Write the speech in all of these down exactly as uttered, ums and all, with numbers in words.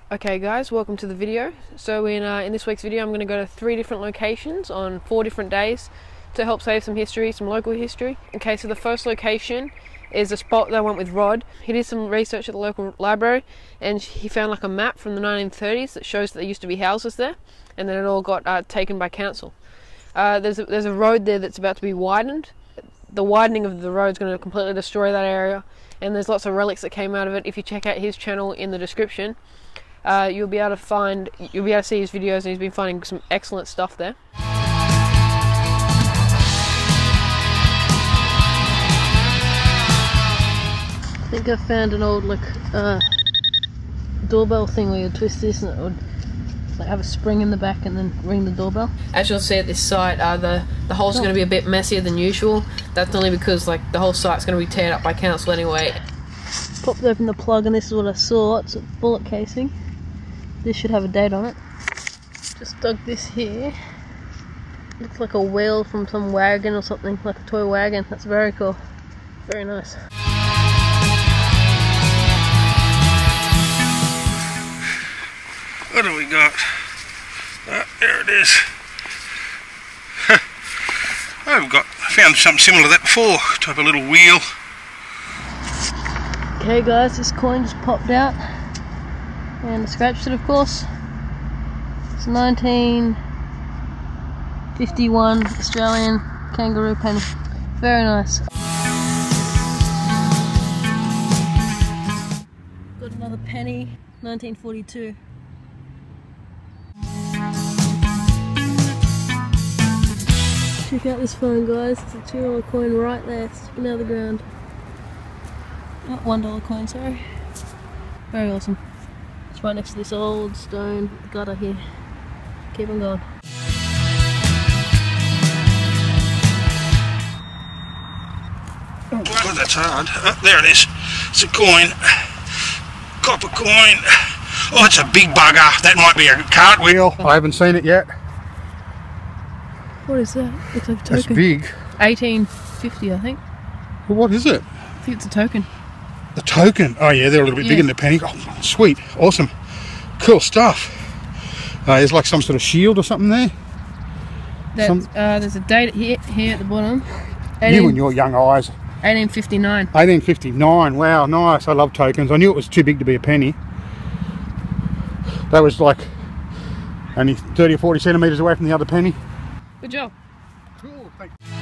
Okay guys, welcome to the video. So in, uh, in this week's video I'm going to go to three different locations on four different days to help save some history, some local history. Okay, so the first location is a spot that I went with Rod. He did some research at the local library and he found like a map from the nineteen thirties that shows that there used to be houses there, and then it all got uh, taken by council. Uh, there's, a, there's a road there that's about to be widened. The widening of the road is going to completely destroy that area, and there's lots of relics that came out of it. If you check out his channel in the description, Uh, you'll be able to find, you'll be able to see his videos, and he's been finding some excellent stuff there. I think I found an old like uh, doorbell thing where you twist this and it would like have a spring in the back and then ring the doorbell. As you'll see at this site, uh, the the hole's oh. going to be a bit messier than usual. That's only because like the whole site's going to be teared up by council anyway. Popped open the plug and this is what I saw. It's a bullet casing. This should have a date on it. Just dug this here. Looks like a wheel from some wagon or something, like a toy wagon. That's very cool. Very nice. What do we got? Uh, there it is. I've got found something similar to that before. Type of little wheel. Okay guys, this coin just popped out. And I scratched it, of course. It's nineteen fifty-one Australian kangaroo penny. Very nice. Got another penny, nineteen forty-two. Check out this phone, guys. It's a two dollar coin right there, sticking out of the ground. Not one dollar coin, sorry. Very awesome. It's right next to this old stone gutter here. Keep on going. Oh God, that's hard. Oh, there it is. It's a coin. Copper coin. Oh, it's a big bugger. That might be a cartwheel. I haven't seen it yet. What is that? Looks like a token. It's big. eighteen fifty, I think. Well, what is it? I think it's a token. The token. Oh yeah, they're a little bit yeah. bigger than the penny. Oh, sweet, awesome, cool stuff. Uh, there's like some sort of shield or something there. Some... Uh, there's a date here, here at the bottom. eighteen, you and your young eyes. eighteen fifty-nine. eighteen fifty-nine. Wow, nice. I love tokens. I knew it was too big to be a penny. That was like only thirty or forty centimeters away from the other penny. Good job. Cool. Thank you.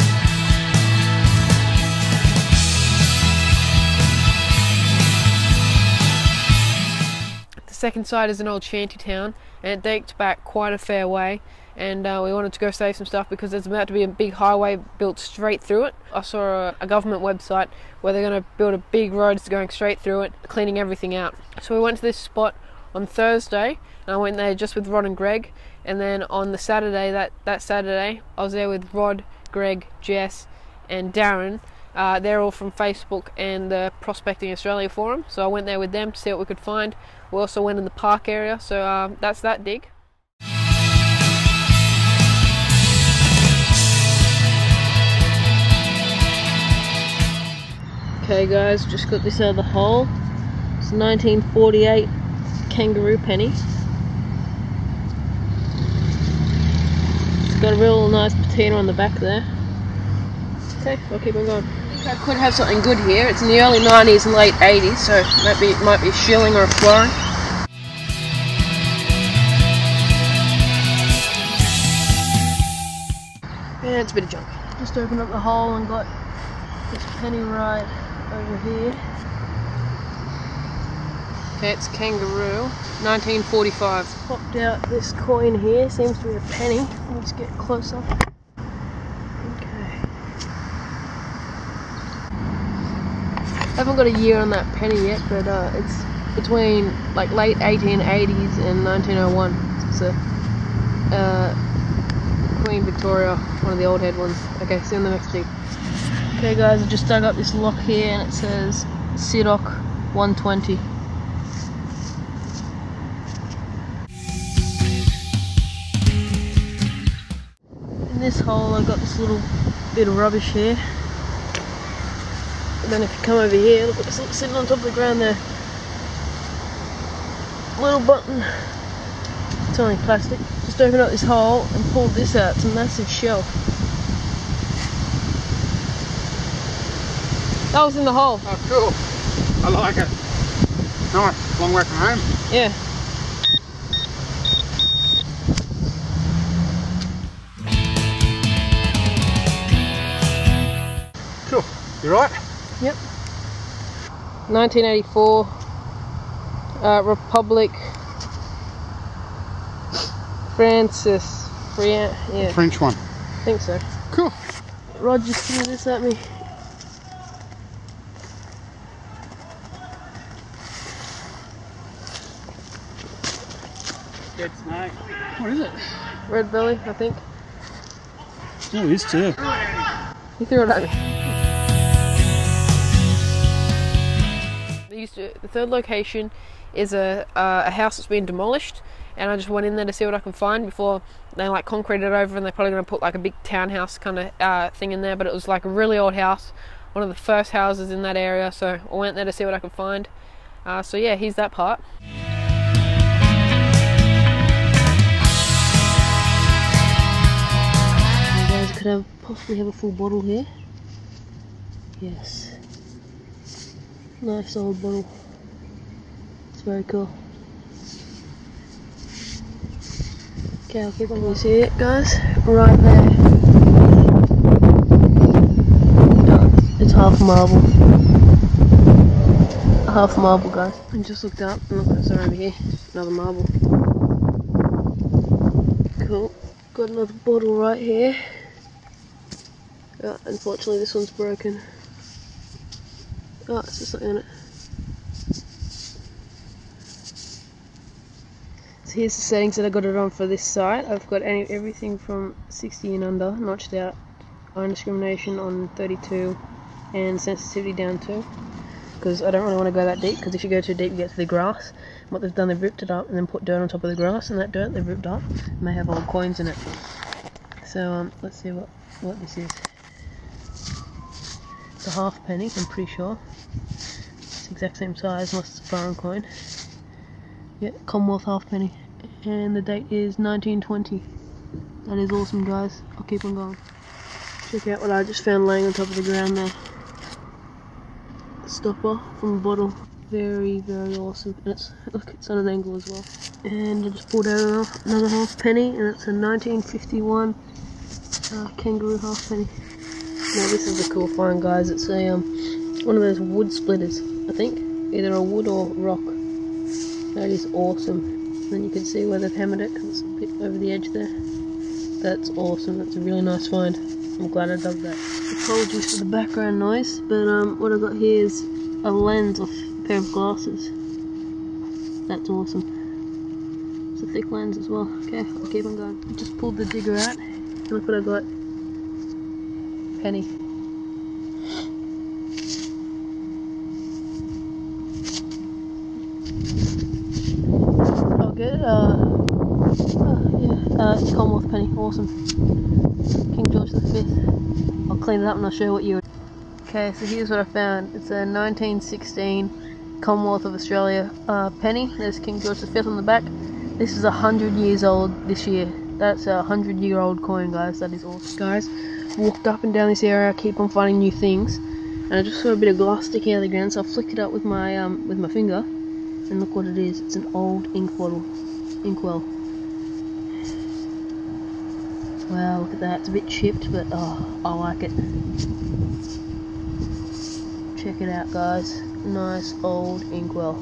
The second site is an old shanty town, and it dates back quite a fair way, and uh, we wanted to go save some stuff because there's about to be a big highway built straight through it. I saw a, a government website where they're going to build a big road going straight through it, cleaning everything out. So we went to this spot on Thursday, and I went there just with Rod and Greg, and then on the Saturday, that, that Saturday, I was there with Rod, Greg, Jess and Darren. Uh, they're all from Facebook and the Prospecting Australia forum, so I went there with them to see what we could find. We also went in the park area, so um, that's that dig. Okay guys, just got this out of the hole. It's a nineteen forty-eight kangaroo penny. It's got a real nice patina on the back there. Okay, I'll keep on going. I think I could have something good here. It's in the early nineties and late eighties, so it might be, it might be a shilling or a florin. Yeah, it's a bit of junk. Just opened up the hole and got this penny right over here. Okay, it's kangaroo, nineteen forty-five. Popped out this coin here, seems to be a penny. Let's get closer. I haven't got a year on that penny yet, but uh, it's between like late eighteen eighties and nineteen oh one. It's a uh, Queen Victoria, one of the old head ones. Okay, see you on the next dig. Okay guys, I just dug up this lock here and it says Sidoc one twenty. In this hole I got this little bit of rubbish here. And then if you come over here, look what's sitting on top of the ground there. little button. It's only plastic. Just open up this hole and pull this out. It's a massive shelf. That was in the hole. Oh, cool. I like it. Nice. Long way from home. Yeah. Cool. You right? Yep. nineteen eighty-four. Uh, Republic. Francis. Fria yeah. French one. I think so. Cool. Rod just threw this at me. Dead snake. What is it? Red belly, I think. Oh, it is too. He threw it at me. They used to, the third location is a, uh, a house that's been demolished, and I just went in there to see what I can find before they like concreted it over, and they're probably going to put like a big townhouse kind of uh, thing in there. But it was like a really old house, one of the first houses in that area, so I went there to see what I could find. Uh, so yeah, here's that part. Could have possibly have a full bottle here. Yes. Nice old bottle. It's very cool. Okay, I'll keep on. You see it, guys? Right there. Oh, it's half marble. Half marble, guys. I just looked up and look what's over here. Another marble. Cool. Got another bottle right here. Oh, unfortunately this one's broken. Oh, it's just something on it. So here's the settings that I got it on for this site. I've got any, everything from sixty and under, notched out, iron discrimination on thirty-two, and sensitivity down to, because I don't really want to go that deep, because if you go too deep you get to the grass. And what they've done, they've ripped it up and then put dirt on top of the grass, and that dirt they've ripped up may have old coins in it. So um, let's see what, what this is. It's a half penny, I'm pretty sure. It's the exact same size unless it's a foreign coin. Yeah, Commonwealth half penny. And the date is nineteen twenty. That is awesome, guys. I'll keep on going. Check out what I just found laying on top of the ground there. The stopper from a bottle. Very, very awesome. And it's, look, it's on an angle as well. And I just pulled out another half penny, and it's a nineteen fifty-one uh, kangaroo half penny. Now this is a cool find, guys. It's a um, one of those wood splitters, I think. Either a wood or rock. That is awesome. And then you can see where they've hammered it, because it's a bit over the edge there. That's awesome. That's a really nice find. I'm glad I dug that. Apologies for the background noise, but um, what I got here is a lens of a pair of glasses. That's awesome. It's a thick lens as well. Okay, I'll keep on going. I just pulled the digger out, and look what I got. Penny. Oh, good. Uh, oh, yeah. Uh, it's Commonwealth penny. Awesome. King George the fifth. I'll clean it up and I'll show you what you. Okay, so here's what I found. It's a nineteen sixteen Commonwealth of Australia uh, penny. There's King George the fifth on the back. This is a hundred years old this year. That's a hundred year old coin, guys. That is awesome, guys. Walked up and down this area, I keep on finding new things, and I just saw a bit of glass sticking out of the ground, so I flicked it up with my um with my finger, and look what it is. It's an old ink bottle, inkwell. Wow, look at that. It's a bit chipped, but oh, I like it. Check it out, guys. Nice old inkwell.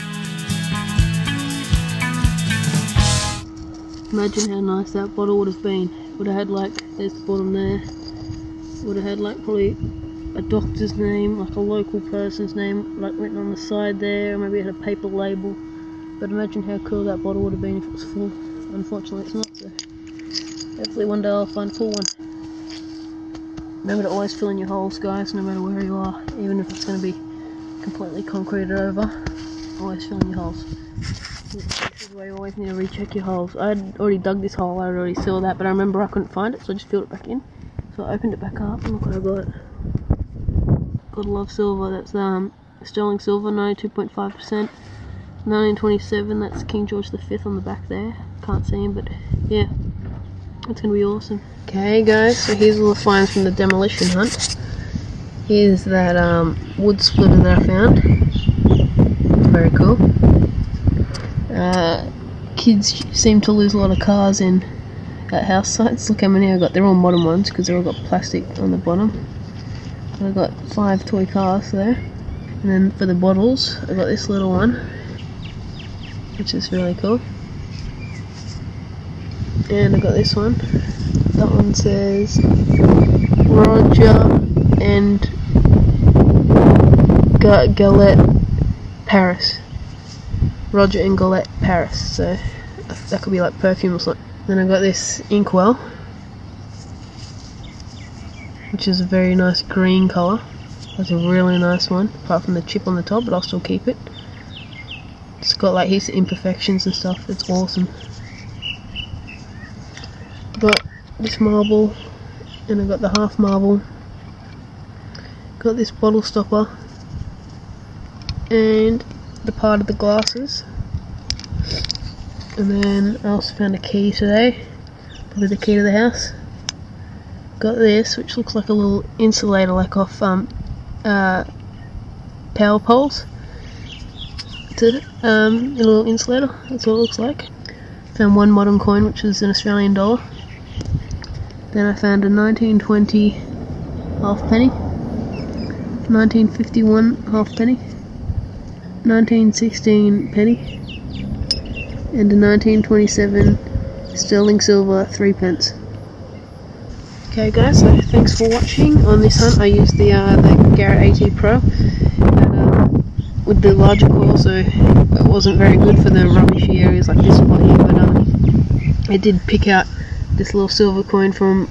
Imagine how nice that bottle would have been. Would have had like, there's the bottom there. Would have had like probably a doctor's name, like a local person's name, like written on the side there, or maybe it had a paper label. But imagine how cool that bottle would have been if it was full. Unfortunately it's not, so hopefully one day I'll find a full one. Remember to always fill in your holes, guys, no matter where you are, even if it's going to be completely concreted over. Always fill in your holes. This is why you always need to recheck your holes. I had already dug this hole, I already saw that, but I remember I couldn't find it, so I just filled it back in. So I opened it back up, and look what I got. Gotta love silver. That's um sterling silver, ninety-two point five percent. nineteen twenty-seven, that's King George the Fifth on the back there. Can't see him, but yeah, that's gonna be awesome. Okay guys, so here's all the finds from the demolition hunt. Here's that um, wood splitter that I found. Very cool. Uh, kids seem to lose a lot of cars in at house sites. Look how many I got. They're all modern ones because they've all got plastic on the bottom. I got five toy cars there. And then for the bottles, I got this little one, which is really cool. And I got this one. That one says Roger and Ga Galette Paris. Roger and Galette Paris. So that could be like perfume or something. Then I got this inkwell, which is a very nice green colour. That's a really nice one, apart from the chip on the top, but I'll still keep it. It's got like heaps of imperfections and stuff. It's awesome. Got this marble, and I got the half marble. Got this bottle stopper, and the part of the glasses. And then I also found a key today, probably the key to the house. Got this, which looks like a little insulator, like off um, uh, power poles. It's a, um, a little insulator, that's what it looks like. Found one modern coin, which is an Australian dollar. Then I found a nineteen twenty half penny, nineteen fifty-one half penny, nineteen sixteen penny, and a nineteen twenty-seven sterling silver three pence. Okay guys, so thanks for watching. On this hunt I used the uh, the Garrett AT Pro and, um, with the larger coil, so it wasn't very good for the rubbishy areas like this spot here, but um, it did pick out this little silver coin from,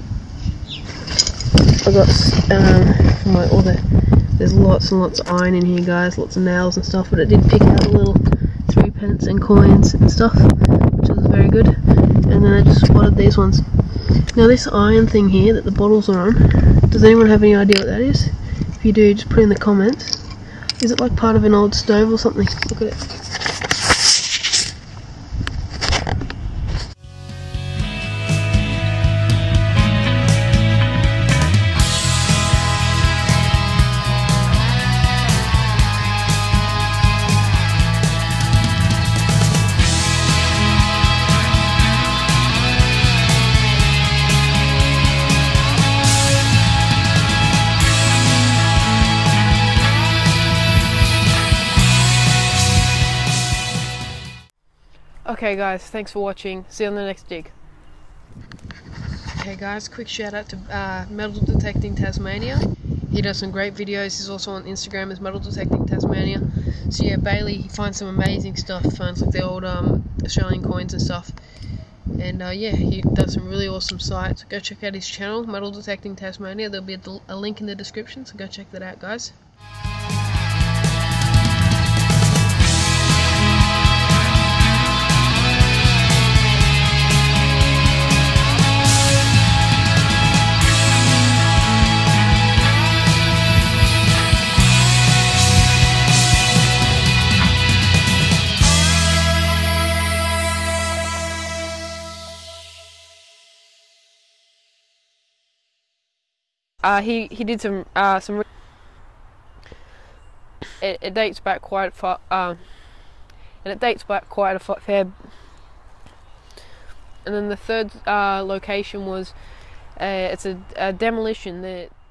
I got um, from like all the, there's lots and lots of iron in here guys, lots of nails and stuff, but it did pick out a little three pence and coins and stuff, which was very good. And then I just spotted these ones. Now this iron thing here that the bottles are on, does anyone have any idea what that is? If you do, just put it in the comments. Is it like part of an old stove or something? Look at it. Okay guys, thanks for watching. See you on the next dig. Okay guys, quick shout out to uh, Metal Detecting Tasmania. He does some great videos. He's also on Instagram as Metal Detecting Tasmania. So yeah, Bailey, he finds some amazing stuff. He finds like the old um, Australian coins and stuff. And uh, yeah, he does some really awesome sites. Go check out his channel, Metal Detecting Tasmania. There'll be a, a link in the description, so go check that out guys. Uh, he he did some uh, some. It, it dates back quite far, um, and it dates back quite a fair. And then the third uh, location was, uh, it's a, a demolition that